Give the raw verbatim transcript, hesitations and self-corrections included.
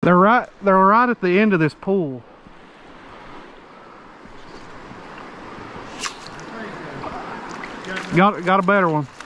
They're right, they're right at the end of this pool. Got, got a better one.